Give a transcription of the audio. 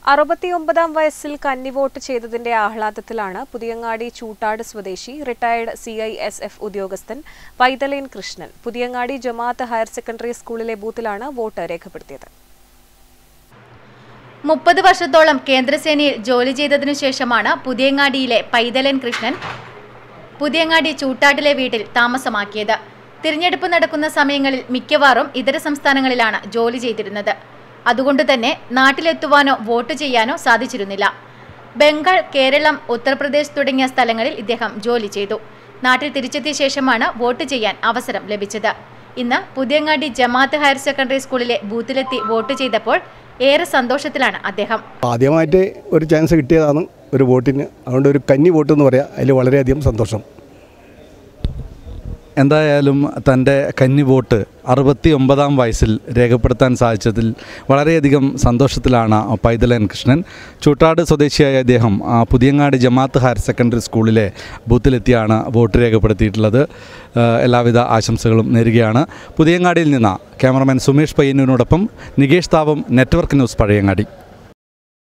69-ാം വയസ്സിൽ കന്നിവോട്ട് ചെയ്തതിന്റെ ആഹ്ലാദത്തിലാണ് പുതിയങ്ങാടി ചൂട്ടാട് സ്വദേശി റിട്ടയർഡ് CISF ഉദ്യോഗസ്ഥൻ പൈതലേൻ കൃഷ്ണൻ. പുതിയങ്ങാടി ജമാഅത്ത് ഹയർ സെക്കൻഡറി സ്കൂളിലെ ബൂത്തിലാണ് വോട്ട് രേഖപ്പെടുത്തിയത്. 30 വർഷത്തോളം കേന്ദ്രസേനയിൽ ജോലി ചെയ്തതിനു ശേഷമാണ് പുതിയങ്ങാടിയിലെ പൈതലേൻ കൃഷ്ണൻ പുതിയങ്ങാടി ചൂട്ടാട്ടിലെ വീട്ടിൽ താമസമാക്കിയത്. തിരഞ്ഞെടുപ്പ് നടക്കുന്ന സമയങ്ങളിൽ മിക്കവാറും ഇതര സംസ്ഥാനങ്ങളിലാണ് ജോലി ചെയ്തിരുന്നത്. അതുകൊണ്ട് തന്നെ നാട്ടിലെത്തുവാനോ വോട്ട് ചെയ്യാനോ സാധിച്ചിരുന്നില്ല. ബംഗാൾ, കേരളം, ഉത്തർപ്രദേശ് തുടങ്ങിയ സ്ഥലങ്ങളിൽ ഇദ്ദേഹം ജോലി ചെയ്തു. നാട്ടിൽ തിരിച്ചെത്തിയ ശേഷമാണ് വോട്ട് ചെയ്യാൻ അവസരം ലഭിച്ചത്. ഇന്ന് പുതിയങ്ങാടി ജമാഅത്ത് ഹയർ സെക്കൻഡറി സ്കൂളിലെ ബൂത്തിലെത്തി വോട്ട് ചെയ്തപ്പോൾ ഏറെ സന്തോഷത്തിലാണ് അദ്ദേഹം. ആദ്യമായിട്ട് ഒരു ചാൻസ് കിട്ടിയതാണ് ഒരു വോട്ടിന്. അതുകൊണ്ട് ഒരു കന്നി വോട്ട് എന്ന് പറയാം. അതിൽ വളരെയധികം സന്തോഷം. എന്തായാലും തൻ്റെ കന്നി വോട്ട് 69-ാം വയസ്സിൽ രേഖപ്പെടുത്താൻ സാധിച്ചതിൽ വളരെയധികം സന്തോഷത്തിലാണ് പൈതലേൻ കൃഷ്ണൻ. ചൂട്ടാട് സ്വദേശിയായ അദ്ദേഹം പുതിയങ്ങാടി ജമാഅത്ത് ഹയർ സെക്കൻഡറി സ്കൂളിലെ ബൂത്തിലെത്തിയാണ് വോട്ട് രേഖപ്പെടുത്തിയിട്ടുള്ളത്. എല്ലാവിധ ആശംസകളും നേരുകയാണ്. പുതിയങ്ങാടിയിൽ നിന്ന് ക്യാമറമാൻ സുമേഷ് പയ്യന്നൂരിനോടൊപ്പം നികേഷ് താവം, നെറ്റ്വർക്ക് ന്യൂസ്, പഴയങ്ങാടി.